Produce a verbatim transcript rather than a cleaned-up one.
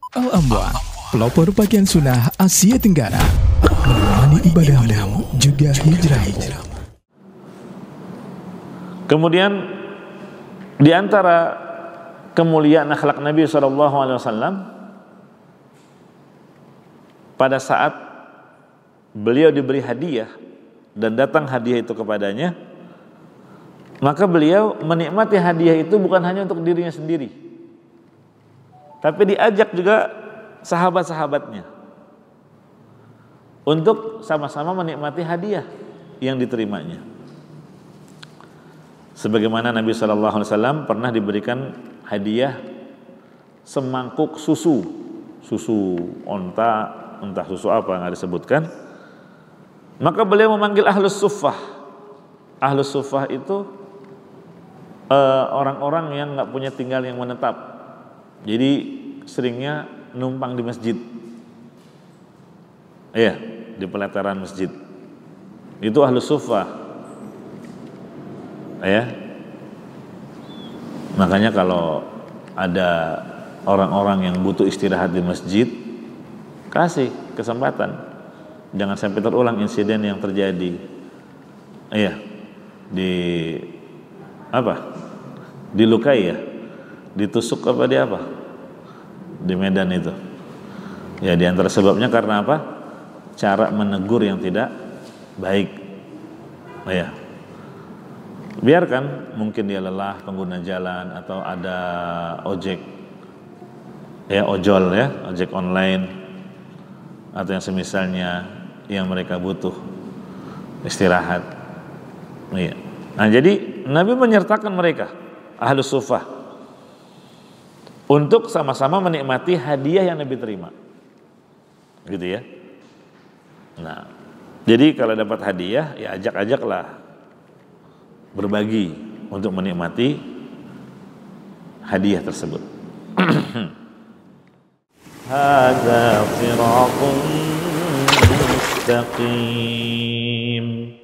Al-Amwan, pelopor pakaian sunnah Asia Tenggara, menemani ibadahmu juga hijrahmu. Kemudian di antara kemuliaan akhlak Nabi shallallahu alaihi wasallam pada saat beliau diberi hadiah dan datang hadiah itu kepadanya, maka beliau menikmati hadiah itu bukan hanya untuk dirinya sendiri, tapi diajak juga sahabat-sahabatnya untuk sama-sama menikmati hadiah yang diterimanya. Sebagaimana Nabi shallallahu alaihi wasallam pernah diberikan hadiah semangkuk susu, susu onta, entah susu apa nggak disebutkan. Maka beliau memanggil ahlus suffah. Ahlus suffah itu uh, orang-orang yang nggak punya tinggal yang menetap. Jadi seringnya numpang di masjid. Iya, di pelataran masjid. Itu ahlus suffah. Ya. Makanya kalau ada orang-orang yang butuh istirahat di masjid, kasih kesempatan. Jangan sampai terulang insiden yang terjadi. Iya. Di apa? Dilukai ya. Ditusuk apa di apa? Di Medan itu. Ya, di antara sebabnya karena apa? Cara menegur yang tidak baik. Ya. Biarkan, mungkin dia lelah pengguna jalan atau ada ojek, ya ojol ya, ojek online atau yang semisalnya yang mereka butuh istirahat. Iya. Nah, jadi Nabi menyertakan mereka ahlus suffah untuk sama-sama menikmati hadiah yang Nabi terima, gitu ya. Nah, jadi kalau dapat hadiah ya ajak-ajaklah berbagi untuk menikmati hadiah tersebut. Hadza siratun mustaqim.